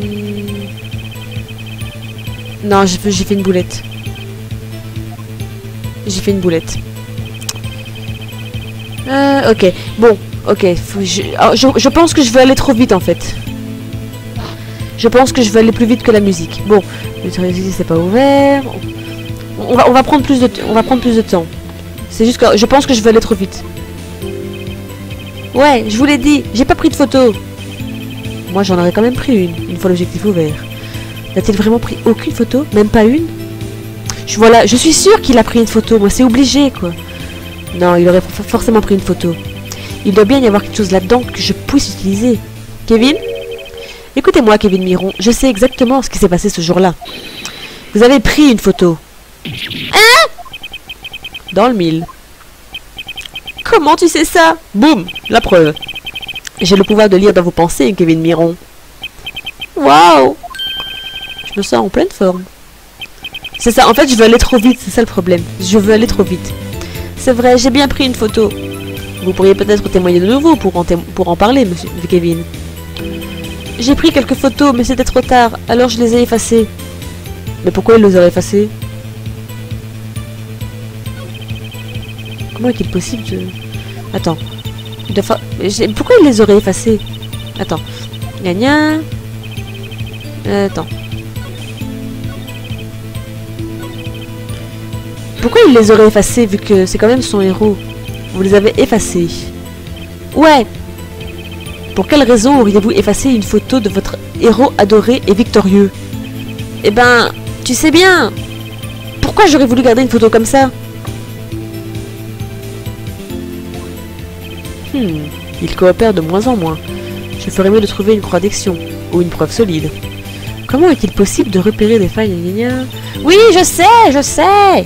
Non, j'ai fait une boulette. J'ai fait une boulette. Euh, ok. Bon, ok. Faut, je, alors, je, je pense que je vais aller trop vite, en fait. Je pense que je vais aller plus vite que la musique. Bon, le téléviseur c'est pas ouvert. On va, on va prendre plus de, on va prendre plus de temps. C'est juste que je pense que je vais aller trop vite. Ouais, je vous l'ai dit, j'ai pas pris de photo. Moi, j'en aurais quand même pris une, une fois l'objectif ouvert. N'a-t-il vraiment pris aucune photo? Même pas une? Je, voilà, je suis sûre qu'il a pris une photo, moi, c'est obligé, quoi. Non, il aurait forcément pris une photo. Il doit bien y avoir quelque chose là-dedans que je puisse utiliser. Kevin? Écoutez-moi, Kevin Miron, je sais exactement ce qui s'est passé ce jour-là. Vous avez pris une photo. Hein? Dans le mille. Comment tu sais ça? Boum, la preuve. J'ai le pouvoir de lire dans vos pensées, Kevin Miron. Waouh! Je me sens en pleine forme. C'est ça, en fait, je veux aller trop vite, c'est ça le problème. Je veux aller trop vite. C'est vrai, j'ai bien pris une photo. Vous pourriez peut-être témoigner de nouveau pour en, pour en parler, monsieur Kevin. J'ai pris quelques photos, mais c'était trop tard, alors je les ai effacées. Mais pourquoi il les aurait effacées? Comment est-il possible de... Attends. De fa... Pourquoi il les aurait effacées? Attends. Gna gna. Euh, attends. Pourquoi il les aurait effacées vu que c'est quand même son héros? Vous les avez effacées. Ouais. Pour quelle raison auriez-vous effacé une photo de votre héros adoré et victorieux? Eh ben, tu sais bien. Pourquoi j'aurais voulu garder une photo comme ça? Hmm, il coopère de moins en moins. Je ferais mieux de trouver une contradiction, ou une preuve solide. Comment est-il possible de repérer des failles? Gna gna? Oui, je sais, je sais.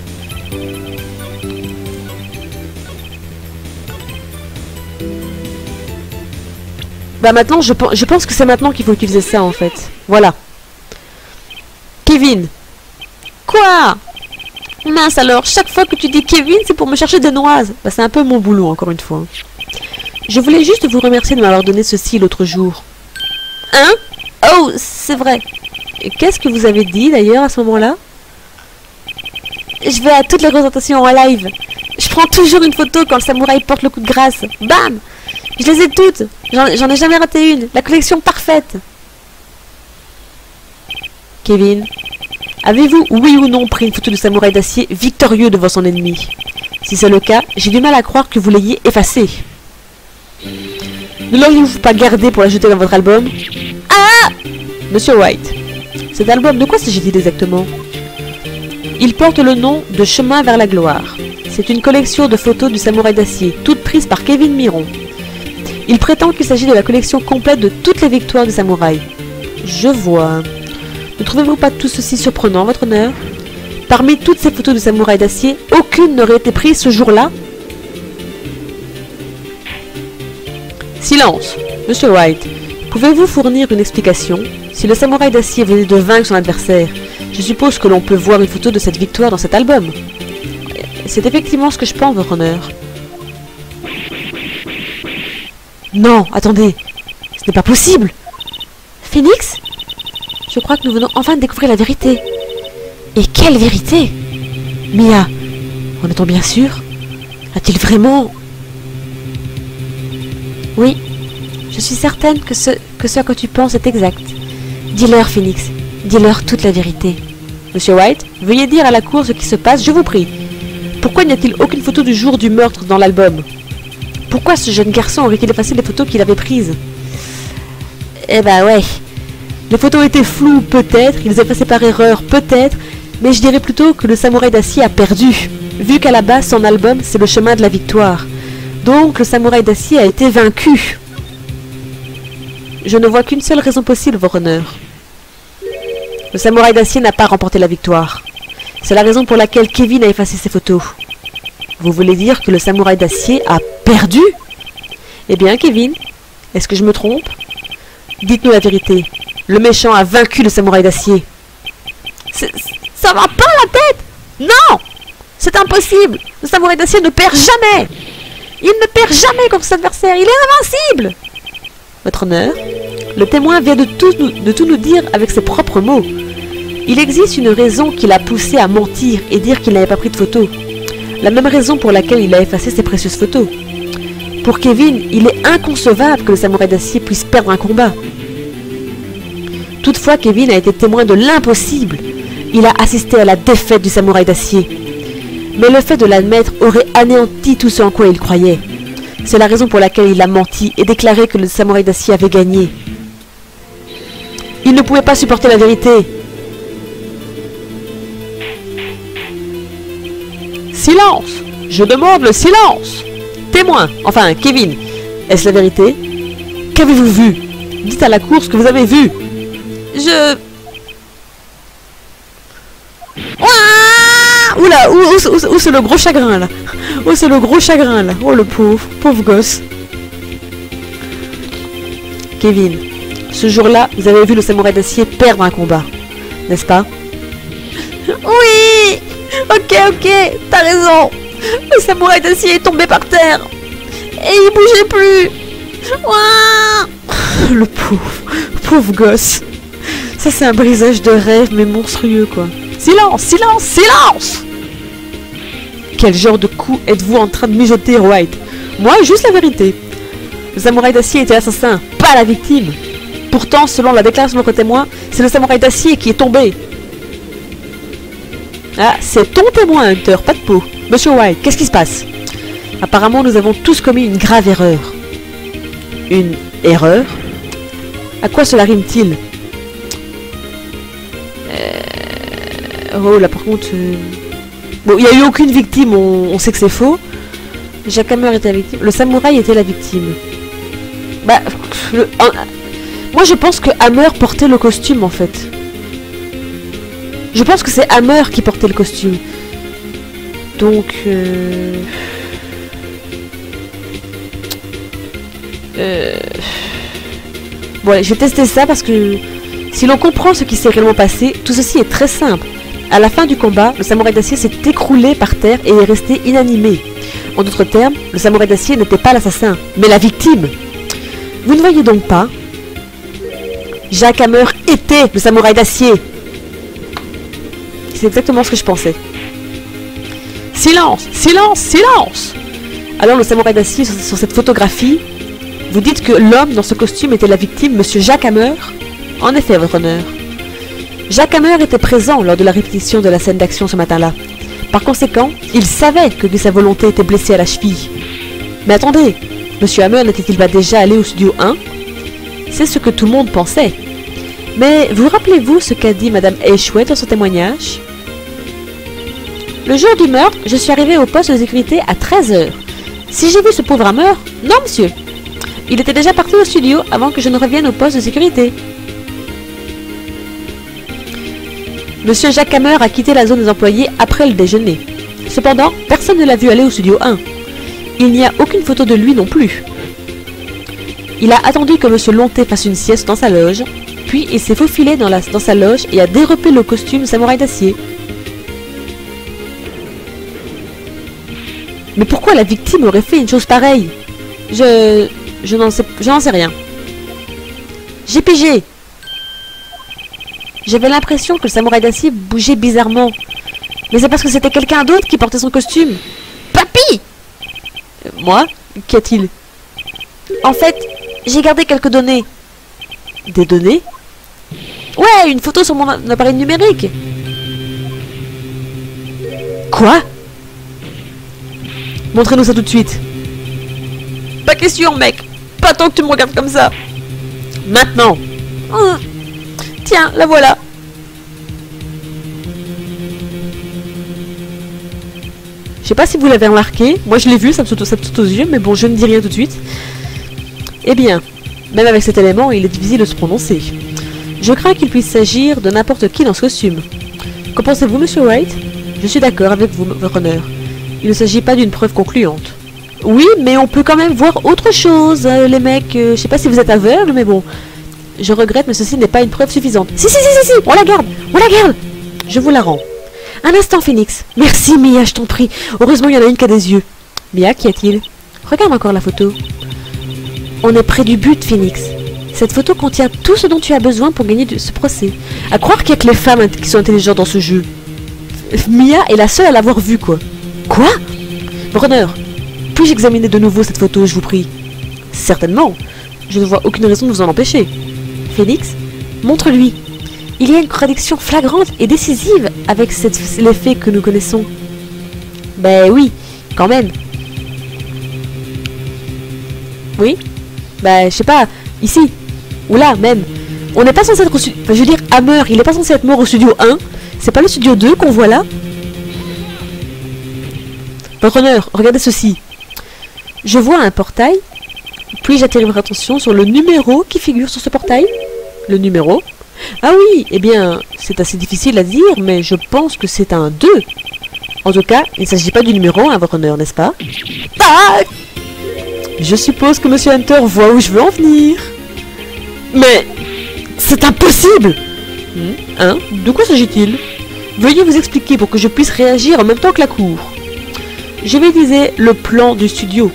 Bah maintenant, je, je pense que c'est maintenant qu'il faut utiliser ça, en fait. Voilà. Kevin. Quoi? Mince alors, chaque fois que tu dis Kevin, c'est pour me chercher des noises. Bah, c'est un peu mon boulot, encore une fois. Je voulais juste vous remercier de m'avoir donné ceci l'autre jour. Hein? Oh, c'est vrai. Qu'est-ce que vous avez dit, d'ailleurs, à ce moment-là? Je vais à toutes les représentations en live. Je prends toujours une photo quand le samouraï porte le coup de grâce. Bam! Je les ai toutes. J'en ai jamais raté une. La collection parfaite. Kevin, avez-vous, oui ou non, pris une photo de samouraï d'acier victorieux devant son ennemi? Si c'est le cas, j'ai du mal à croire que vous l'ayez effacée. Ne l'auriez-vous pas gardé pour l'ajouter dans votre album? Ah! Monsieur White, cet album, de quoi s'agit-il exactement? Il porte le nom de Chemin vers la gloire. C'est une collection de photos du samouraï d'acier, toutes prises par Kevin Miron. Il prétend qu'il s'agit de la collection complète de toutes les victoires du samouraï. Je vois. Ne trouvez-vous pas tout ceci surprenant, votre honneur? Parmi toutes ces photos du samouraï d'acier, aucune n'aurait été prise ce jour-là? Silence. Monsieur White, pouvez-vous fournir une explication? Si le samouraï d'acier venait de vaincre son adversaire, je suppose que l'on peut voir une photo de cette victoire dans cet album. C'est effectivement ce que je pense, votre honneur. Non, attendez. Ce n'est pas possible. Phoenix? Je crois que nous venons enfin de découvrir la vérité. Et quelle vérité? Mia, en est-on bien sûr? A-t-il vraiment... Oui, je suis certaine que ce, que ce à quoi tu penses est exact. Dis-leur, Phoenix. Dis-leur toute la vérité. Monsieur White, veuillez dire à la cour ce qui se passe, je vous prie. Pourquoi n'y a-t-il aucune photo du jour du meurtre dans l'album? Pourquoi ce jeune garçon aurait-il effacé les photos qu'il avait prises? Eh ben ouais. Les photos étaient floues, peut-être, il les a effacées par erreur, peut-être, mais je dirais plutôt que le samouraï d'acier a perdu, vu qu'à la base, son album, c'est le chemin de la victoire. Donc, le samouraï d'acier a été vaincu. Je ne vois qu'une seule raison possible, votre honneur. Le samouraï d'acier n'a pas remporté la victoire. C'est la raison pour laquelle Kevin a effacé ses photos. Vous voulez dire que le samouraï d'acier a perdu? Eh bien, Kevin, est-ce que je me trompe? Dites-nous la vérité. Le méchant a vaincu le samouraï d'acier. Ça va pas la tête? Non! C'est impossible! Le samouraï d'acier ne perd jamais! Il ne perd jamais contre son adversaire, il est invincible! Votre honneur, le témoin vient de tout, nous, de tout nous dire avec ses propres mots. Il existe une raison qui l'a poussé à mentir et dire qu'il n'avait pas pris de photos. La même raison pour laquelle il a effacé ses précieuses photos. Pour Kevin, il est inconcevable que le samouraï d'acier puisse perdre un combat. Toutefois, Kevin a été témoin de l'impossible. Il a assisté à la défaite du samouraï d'acier. Mais le fait de l'admettre aurait anéanti tout ce en quoi il croyait. C'est la raison pour laquelle il a menti et déclaré que le samouraï d'acier avait gagné. Il ne pouvait pas supporter la vérité. Silence! Je demande le silence! Témoin, enfin, Kevin, est-ce la vérité? Qu'avez-vous vu? Dites à la cour ce que vous avez vu. Je... Ouah, oula, où, où, où, où c'est le gros chagrin, là? Où c'est le gros chagrin, là? Oh, le pauvre, pauvre gosse. Kevin, ce jour-là, vous avez vu le samouraï d'acier perdre un combat, n'est-ce pas? Oui! Ok, ok, t'as raison. Le samouraï d'acier est tombé par terre. Et il bougeait plus. Ouah, le pauvre, pauvre gosse. Ça, c'est un brisage de rêve, mais monstrueux, quoi. Silence, silence, silence! Quel genre de coup êtes-vous en train de mijoter, White? Moi, juste la vérité. Le samouraï d'acier était l'assassin, pas la victime. Pourtant, selon la déclaration de notre témoin, c'est le samouraï d'acier qui est tombé. Ah, c'est ton témoin, Hunter, pas de peau. Monsieur White, qu'est-ce qui se passe? Apparemment, nous avons tous commis une grave erreur. Une erreur? À quoi cela rime-t-il? euh... Oh, là, par contre... Euh... Bon, il n'y a eu aucune victime, on, on sait que c'est faux. Jack Hammer était la victime. Le samouraï était la victime. Bah... Le... Moi, je pense que Hammer portait le costume, en fait. Je pense que c'est Hammer qui portait le costume. Donc... Euh... Euh... Bon, allez, je vais tester ça parce que... Si l'on comprend ce qui s'est réellement passé, tout ceci est très simple. À la fin du combat, le samouraï d'acier s'est écroulé par terre et est resté inanimé. En d'autres termes, le samouraï d'acier n'était pas l'assassin, mais la victime. Vous ne voyez donc pas? Jack Hammer était le samouraï d'acier. C'est exactement ce que je pensais. Silence! Silence! Silence! Alors le samouraï d'acier sur, sur cette photographie, vous dites que l'homme dans ce costume était la victime, monsieur Jack Hammer? En effet, votre honneur. Jack Hammer était présent lors de la répétition de la scène d'action ce matin-là. Par conséquent, il savait que sa volonté était blessée à la cheville. Mais attendez, monsieur Hammer n'était-il pas déjà allé au studio un? C'est ce que tout le monde pensait. Mais vous rappelez-vous ce qu'a dit madame Edgeworth dans son témoignage? Le jour du meurtre, je suis arrivé au poste de sécurité à treize heures. Si j'ai vu ce pauvre Hammer? Non, monsieur. Il était déjà parti au studio avant que je ne revienne au poste de sécurité. Monsieur Jack Hammer a quitté la zone des employés après le déjeuner. Cependant, personne ne l'a vu aller au studio un. Il n'y a aucune photo de lui non plus. Il a attendu que monsieur Lonté fasse une sieste dans sa loge, puis il s'est faufilé dans, la, dans sa loge et a dérobé le costume samouraï d'acier. Mais pourquoi la victime aurait fait une chose pareille? Je... je n'en sais... je n'en sais rien. J'ai pigé. J'avais l'impression que le samouraï d'acier bougeait bizarrement. Mais c'est parce que c'était quelqu'un d'autre qui portait son costume. Papy! euh, Moi? Qu'y a-t-il? En fait, j'ai gardé quelques données. Des données? Ouais, une photo sur mon appareil numérique. Quoi? Montrez-nous ça tout de suite. Pas question, mec. Pas tant que tu me regardes comme ça. Maintenant. Oh. Tiens, la voilà. Je sais pas si vous l'avez remarqué. Moi, je l'ai vu, ça me saute, ça me saute aux yeux, mais bon, je ne dis rien tout de suite. Eh bien, même avec cet élément, il est difficile de se prononcer. Je crains qu'il puisse s'agir de n'importe qui dans ce costume. Qu'en pensez-vous, monsieur Wright? Je suis d'accord avec vous, votre honneur. Il ne s'agit pas d'une preuve concluante. Oui, mais on peut quand même voir autre chose, euh, les mecs. Euh, je sais pas si vous êtes aveugles, mais bon. Je regrette, mais ceci n'est pas une preuve suffisante. Si, si, si, si, si, on la garde, on la garde. Je vous la rends. Un instant, Phoenix. Merci, Mia, je t'en prie. Heureusement, il y en a une qui a des yeux. Mia, qu'y a-t-il? Regarde encore la photo. On est près du but, Phoenix. Cette photo contient tout ce dont tu as besoin pour gagner de ce procès. À croire qu'il n'y a que les femmes qui sont intelligentes dans ce jeu. Mia est la seule à l'avoir vue, quoi. Quoi? Brunner, puis-je examiner de nouveau cette photo, je vous prie? Certainement. Je ne vois aucune raison de vous en empêcher. Phoenix, montre-lui. Il y a une contradiction flagrante et décisive avec cette, les faits que nous connaissons. Ben oui, quand même. Oui? Ben, je sais pas, ici. Ou là, même. On n'est pas censé être au studio... Enfin, je veux dire, Hammer, il n'est pas censé être mort au studio un. C'est pas le studio deux qu'on voit là? Votre honneur, regardez ceci. Je vois un portail. Puis-je attirer votre attention sur le numéro qui figure sur ce portail? Le numéro? Ah oui, eh bien, c'est assez difficile à dire, mais je pense que c'est un deux. En tout cas, il ne s'agit pas du numéro un, votre honneur, n'est-ce pas? Ah! Je suppose que Monsieur Hunter voit où je veux en venir. Mais... c'est impossible! Hein? De quoi s'agit-il? Veuillez vous expliquer pour que je puisse réagir en même temps que la cour. Je vais viser le plan du studio.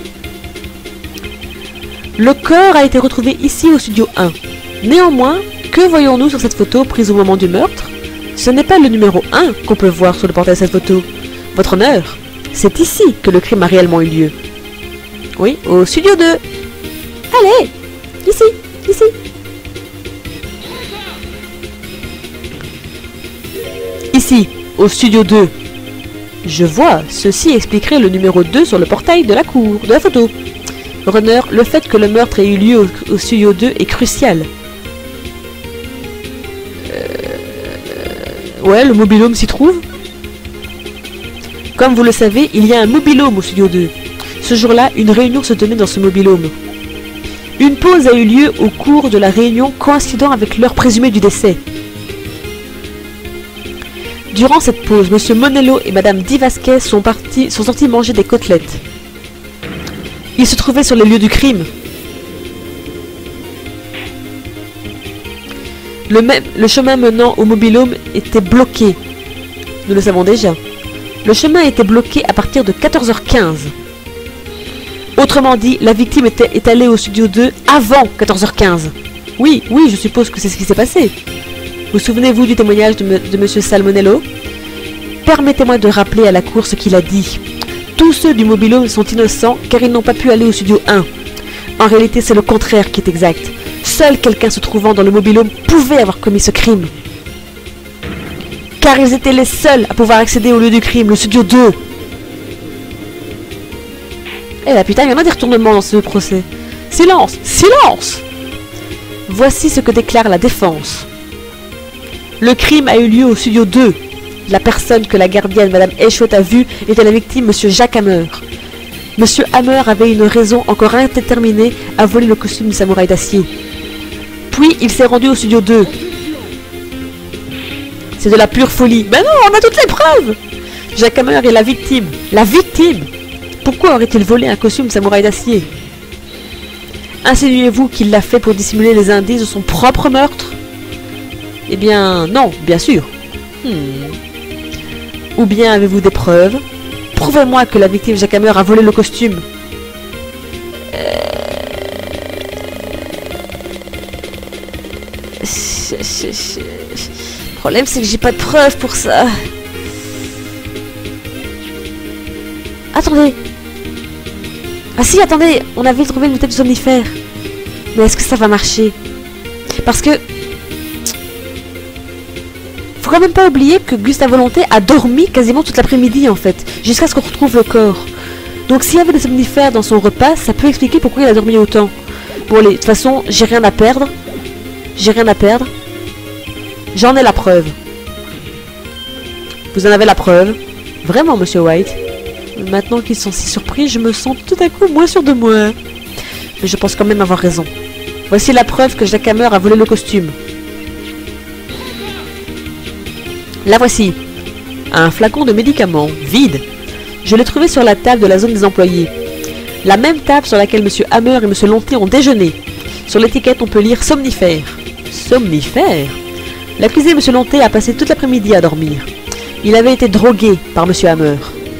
Le corps a été retrouvé ici au studio un. Néanmoins, que voyons-nous sur cette photo prise au moment du meurtre? Ce n'est pas le numéro un qu'on peut voir sur le portail de cette photo. Votre honneur, c'est ici que le crime a réellement eu lieu. Oui, au studio deux. Allez, ici, ici. Ici, au studio deux. Je vois, ceci expliquerait le numéro deux sur le portail de la cour, de la photo. Runner, le fait que le meurtre ait eu lieu au, au studio deux est crucial. Euh... Ouais, le mobilhome s'y trouve. Comme vous le savez, il y a un mobilhome au studio deux. Ce jour-là, une réunion se tenait dans ce mobilhome. Une pause a eu lieu au cours de la réunion coïncidant avec l'heure présumée du décès. Durant cette pause, Monsieur Monello et Madame Di Vasquez sont, partis, sont sortis manger des côtelettes. Ils se trouvaient sur les lieux du crime. Le, même, le chemin menant au mobilhome était bloqué. Nous le savons déjà. Le chemin était bloqué à partir de quatorze heures quinze. Autrement dit, la victime était, est allée au studio deux avant quatorze heures quinze. Oui, oui, je suppose que c'est ce qui s'est passé. Vous souvenez-vous du témoignage de, de Monsieur Salmonello? Permettez-moi de rappeler à la cour ce qu'il a dit. Tous ceux du mobilhome sont innocents car ils n'ont pas pu aller au studio un. En réalité, c'est le contraire qui est exact. Seul quelqu'un se trouvant dans le mobilhome pouvait avoir commis ce crime. Car ils étaient les seuls à pouvoir accéder au lieu du crime, le studio deux. Eh la putain, il y en a des retournements dans ce procès. Silence! Silence! Voici ce que déclare la défense. Le crime a eu lieu au studio deux. La personne que la gardienne, Madame Eschwett, a vue était la victime, Monsieur Jacques Hammer. Monsieur Hammer avait une raison encore indéterminée à voler le costume du samouraï d'acier. Puis il s'est rendu au studio deux. C'est de la pure folie. Ben non, on a toutes les preuves! Jacques Hammer est la victime. La victime! Pourquoi aurait-il volé un costume samouraï d'acier? Insinuez-vous qu'il l'a fait pour dissimuler les indices de son propre meurtre? Eh bien, non, bien sûr. Hmm. Ou bien avez-vous des preuves? prouvez-moi que la victime Jack Hammer a volé le costume. Euh... Je, je, je... Le problème, c'est que j'ai pas de preuves pour ça. Attendez. Ah si, attendez, on avait trouvé une bouteille de somnifère. Mais est-ce que ça va marcher? Parce que... Faut quand même pas oublier que Gustave Volonté a dormi quasiment toute l'après-midi en fait, jusqu'à ce qu'on retrouve le corps. Donc s'il y avait des somnifères dans son repas, ça peut expliquer pourquoi il a dormi autant. Bon allez, de toute façon, j'ai rien à perdre. J'ai rien à perdre. J'en ai la preuve. Vous en avez la preuve? Vraiment, monsieur White? Maintenant qu'ils sont si surpris, je me sens tout à coup moins sûr de moi. Mais je pense quand même avoir raison. Voici la preuve que Jack Hammer a volé le costume. La voici. Un flacon de médicaments, vide. Je l'ai trouvé sur la table de la zone des employés. La même table sur laquelle monsieur Hammer et monsieur Lonté ont déjeuné. Sur l'étiquette, on peut lire somnifère. Somnifère? L'accusé monsieur Lonté a passé toute l'après-midi à dormir. Il avait été drogué par monsieur Hammer.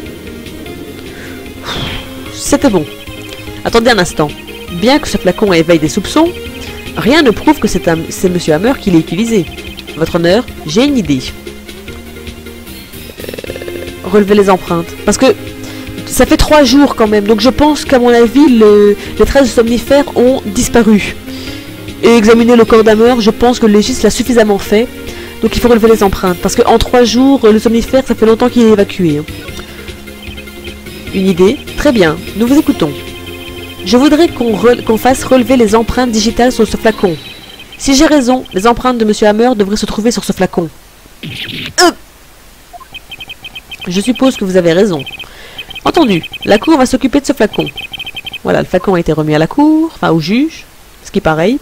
C'était bon. Attendez un instant. Bien que ce flacon éveille des soupçons, rien ne prouve que c'est monsieur Hammer qui l'a utilisé. Votre honneur, j'ai une idée. Euh, relever les empreintes. Parce que ça fait trois jours quand même, donc je pense qu'à mon avis, le, les traces de somnifères ont disparu. Et examiner le corps d'Hammer, je pense que le légiste l'a suffisamment fait. Donc il faut relever les empreintes. Parce qu'en trois jours, le somnifère, ça fait longtemps qu'il est évacué. Une idée? Très bien, nous vous écoutons. Je voudrais qu'on qu'on fasse relever les empreintes digitales sur ce flacon. Si j'ai raison, les empreintes de monsieur Hammer devraient se trouver sur ce flacon. Euh Je suppose que vous avez raison. Entendu, la cour va s'occuper de ce flacon. Voilà, le flacon a été remis à la cour, enfin au juge, ce qui est pareil.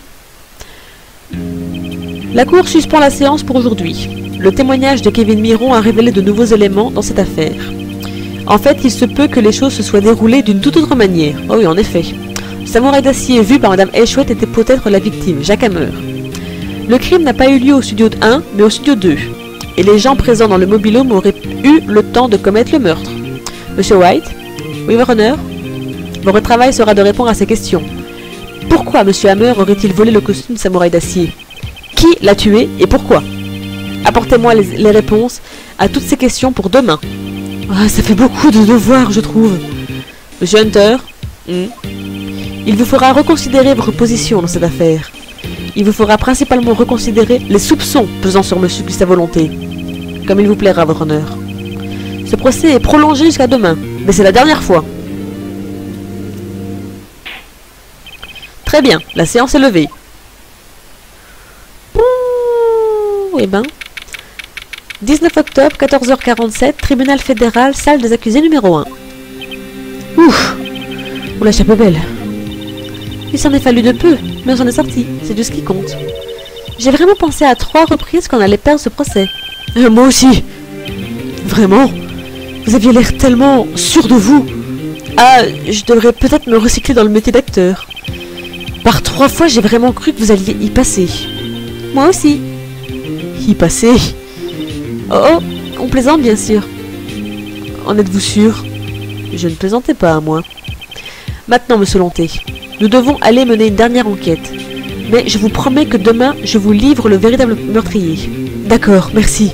La cour suspend la séance pour aujourd'hui. Le témoignage de Kevin Miron a révélé de nouveaux éléments dans cette affaire. En fait, il se peut que les choses se soient déroulées d'une toute autre manière. Oh oui, en effet. Le samouraï d'acier vu par madame Eshwet était peut-être la victime, Jack Hammer. Le crime n'a pas eu lieu au studio un, mais au studio deux. Et les gens présents dans le mobil-home auraient eu le temps de commettre le meurtre. Monsieur White? Oui, votre honneur? Votre travail sera de répondre à ces questions. Pourquoi monsieur Hammer aurait-il volé le costume samouraï d'acier? Qui l'a tué et pourquoi? Apportez-moi les, les réponses à toutes ces questions pour demain. Oh, ça fait beaucoup de devoirs, je trouve. Monsieur Hunter, hmm. Il vous fera reconsidérer votre position dans cette affaire. Il vous fera principalement reconsidérer les soupçons pesant sur monsieur Gustave Volonté. Comme il vous plaira, votre honneur. Ce procès est prolongé jusqu'à demain, mais c'est la dernière fois. Très bien, la séance est levée. Ouh, eh ben... dix-neuf octobre, quatorze heures quarante-sept, tribunal fédéral, salle des accusés numéro un. Ouf! Oula, chapeau belle. Il s'en est fallu de peu, mais on s'en est sorti, c'est tout ce qui compte. J'ai vraiment pensé à trois reprises qu'on allait perdre ce procès. Euh, moi aussi! Vraiment? Vous aviez l'air tellement sûr de vous. Ah, je devrais peut-être me recycler dans le métier d'acteur. Par trois fois, j'ai vraiment cru que vous alliez y passer. Moi aussi. Y passer? Oh oh, on plaisante bien sûr. En êtes-vous sûr? Je ne plaisantais pas, moi. Maintenant, monsieur Lonté, nous devons aller mener une dernière enquête. Mais je vous promets que demain, je vous livre le véritable meurtrier. D'accord, merci.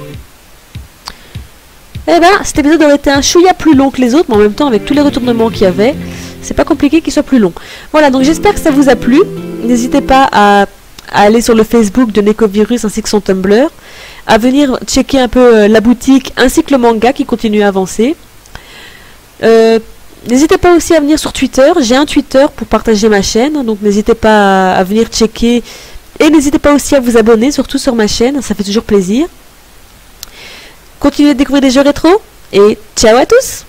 Eh ben, cet épisode aurait été un chouïa plus long que les autres, mais en même temps, avec tous les retournements qu'il y avait, c'est pas compliqué qu'il soit plus long. Voilà, donc j'espère que ça vous a plu. N'hésitez pas à, à aller sur le Facebook de Nekovirus ainsi que son Tumblr, à venir checker un peu euh, la boutique ainsi que le manga qui continue à avancer. Euh, n'hésitez pas aussi à venir sur Twitter, j'ai un Twitter pour partager ma chaîne, donc n'hésitez pas à, à venir checker. Et n'hésitez pas aussi à vous abonner, surtout sur ma chaîne, ça fait toujours plaisir. Continuez de découvrir des jeux rétro, et ciao à tous!